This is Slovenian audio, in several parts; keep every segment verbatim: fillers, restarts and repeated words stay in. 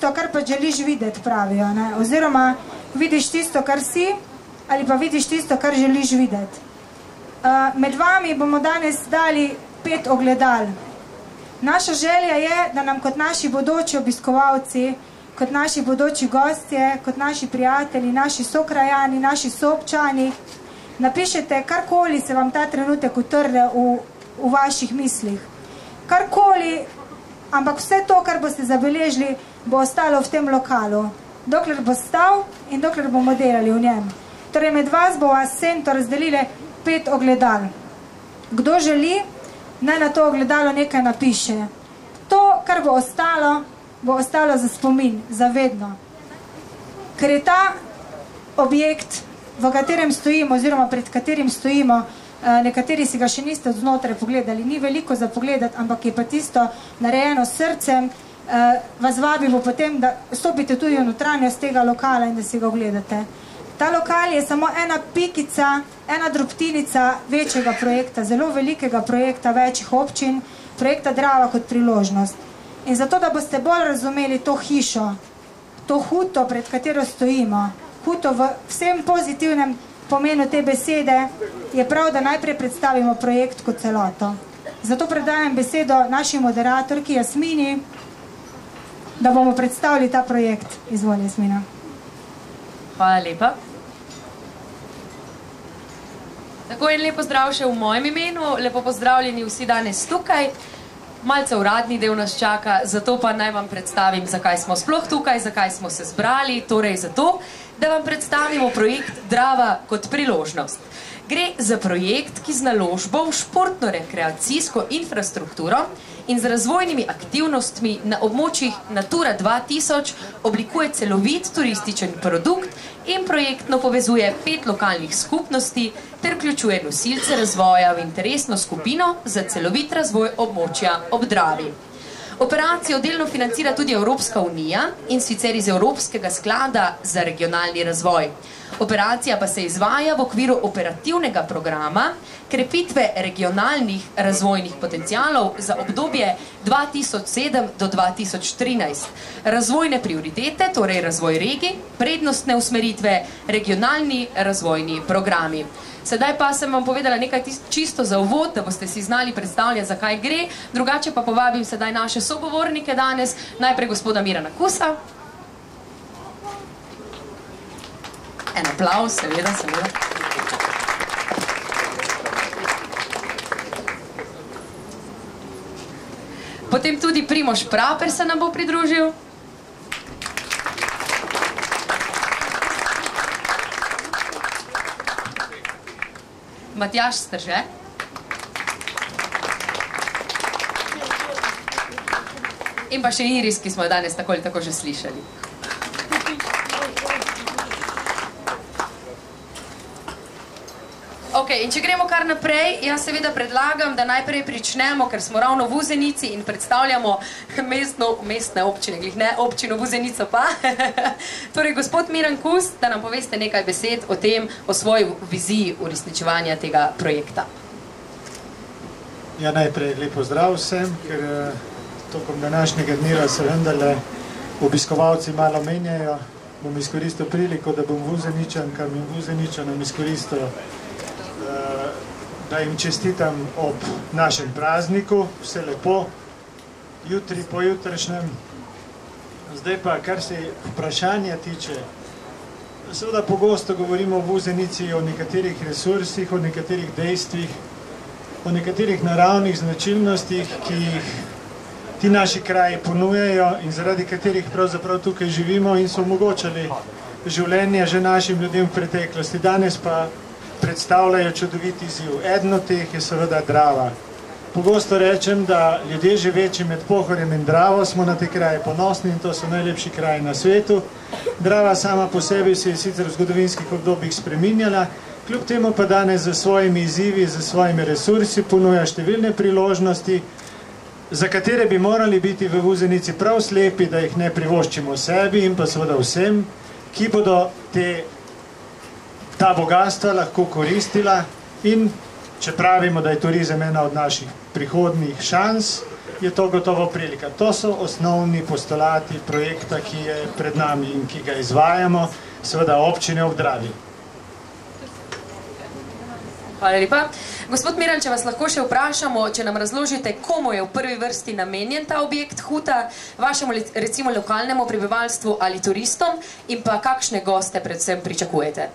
tisto, kar pa želiš videti, pravijo, ne? Oziroma vidiš tisto, kar si, ali pa vidiš tisto, kar želiš videti. Uh, med vami bomo danes dali pet ogledal. Naša želja je, da nam kot naši bodoči obiskovalci, kot naši bodoči gostje, kot naši prijatelji, naši sokrajani, naši soobčani, napišete karkoli se vam ta trenutek utrde v, v vaših mislih. Karkoli, ampak vse to, kar boste zabeležili, bo ostalo v tem lokalu, dokler bo stal in dokler bomo delali v njem. Torej, med vas bo vas Sento razdelile pet ogledal. Kdo želi, naj na to ogledalo nekaj napiše. To, kar bo ostalo, bo ostalo za spomin, za vedno. Ker je ta objekt, v katerem stojimo, oziroma pred katerim stojimo, nekateri si ga še niste od znotraj pogledali, ni veliko za pogledati, ampak je pa tisto narejeno s srcem, vas vabimo potem, da stopite tudi v notranjost tega lokala in da si ga ogledate. Ta lokal je samo ena pikica, ena drobtinica večjega projekta, zelo velikega projekta večjih občin, projekta Drava kot priložnost. In zato, da boste bolj razumeli to hišo, to huto, pred katero stojimo, huto v vsem pozitivnem pomenu te besede, je prav, da najprej predstavimo projekt kot celoto. Zato predajam besedo naši moderatorki Jasmini, da bomo predstavili ta projekt. Izvoli, Jasmina. Hvala lepa. Tako in lepo zdrav še v mojem imenu, lepo pozdravljeni vsi danes tukaj. Malce uradni del nas čaka, zato pa naj vam predstavim, zakaj smo sploh tukaj, zakaj smo se zbrali, torej zato, da vam predstavimo projekt Drava kot priložnost. Gre za projekt, ki z naložbo v športno-rekreacijsko infrastrukturo in z razvojnimi aktivnostmi na območjih Natura dva tisoč oblikuje celovit turističen produkt in projektno povezuje pet lokalnih skupnosti ter vključuje nosilce razvoja v interesno skupino za celovit razvoj območja ob Dravi. Operacijo delno financira tudi Evropska unija in sicer iz Evropskega sklada za regionalni razvoj. Operacija pa se izvaja v okviru operativnega programa krepitve regionalnih razvojnih potencialov za obdobje dva tisoč sedem do dva tisoč trinajst. Razvojne prioritete, torej razvoj regij, prednostne usmeritve, regionalni razvojni programi. Sedaj pa sem vam povedala nekaj čisto za uvod, da boste si znali predstavljati, zakaj gre. Drugače pa povabim sedaj naše sogovornike danes, najprej gospoda Mirana Kusa. En aplavz, seveda, seveda. Potem tudi Primož Praper se nam bo pridružil. Matjaž Strže. In pa še Iris, ki smo jo danes tako ali tako že slišali. Ok, in če gremo kar naprej, jaz seveda predlagam, da najprej pričnemo, ker smo ravno v Vuzenici in predstavljamo mestno, mestne občine, glih ne, občino Vuzenico pa. Torej, gospod Miran Kus, da nam poveste nekaj besed o tem, o svoji viziji uresničevanja tega projekta. Ja, najprej lepo zdrav vsem, ker tokom današnjega dneva se vendarle obiskovalci malo menjajo. Bom izkoristil priliko, da bom Vuzeničankam in Vuzeničanom izkoristil, da jim čestitam ob našem prazniku, vse lepo, jutri po jutrišnjem. Zdaj pa, kar se vprašanja tiče, seveda pogosto govorimo v Vuzenici o nekaterih resursih, o nekaterih dejstvih, o nekaterih naravnih značilnostih, ki jih ti naši kraji ponujajo in zaradi katerih pravzaprav tukaj živimo in so omogočali življenje že našim ljudem v preteklosti. Danes pa predstavljajo čudovit izziv. Eden od teh je seveda Drava. Pogosto rečem, da ljudje živeči med Pohorjem in Dravo smo na te kraje ponosni in to so najlepši kraji na svetu. Drava sama po sebi se je sicer v zgodovinskih obdobjih spreminjala, kljub temu pa danes za svojimi izzivi, za svojimi resursi ponuja številne priložnosti, za katere bi morali biti v Vuzenici prav slepi, da jih ne privoščimo sebi in pa seveda vsem, ki bodo te ta bogatstva lahko koristila in če pravimo, da je turizem ena od naših prihodnjih šans, je to gotovo prilika. To so osnovni postulati projekta, ki je pred nami in ki ga izvajamo, seveda občine ob Dravi. Hvala lepa. Gospod Miran, če vas lahko še vprašamo, če nam razložite, komu je v prvi vrsti namenjen ta objekt Huta, vašemu recimo lokalnemu prebivalstvu ali turistom in pa kakšne goste predvsem pričakujete?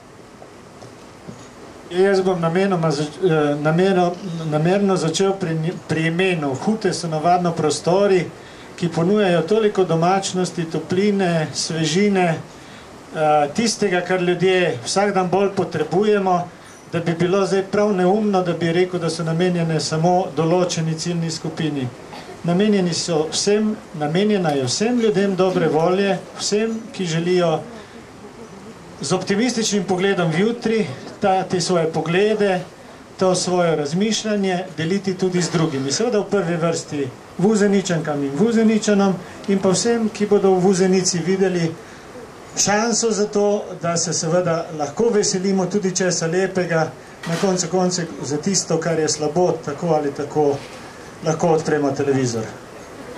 Jaz bom namenoma, nameno, namerno začel pri, pri imenu. Hute so navadno prostori, ki ponujajo toliko domačnosti, topline, svežine, tistega, kar ljudje vsak dan bolj potrebujemo, da bi bilo zdaj prav neumno, da bi rekel, da so namenjene samo določeni ciljni skupini. Namenjeni so vsem, namenjena je vsem ljudem dobre volje, vsem, ki želijo z optimističnim pogledom v jutri ta, te svoje poglede, to svoje razmišljanje deliti tudi z drugimi. Seveda v prvi vrsti Vuzeničankam in Vuzeničanom in pa vsem, ki bodo v Vuzenici videli šanso za to, da se seveda lahko veselimo tudi česa lepega, na koncu konce za tisto, kar je slabo, tako ali tako lahko odpremo televizor.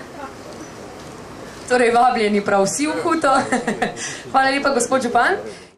Torej, vabljeni prav vsi v Huto. Hvala lepa, gospod župan.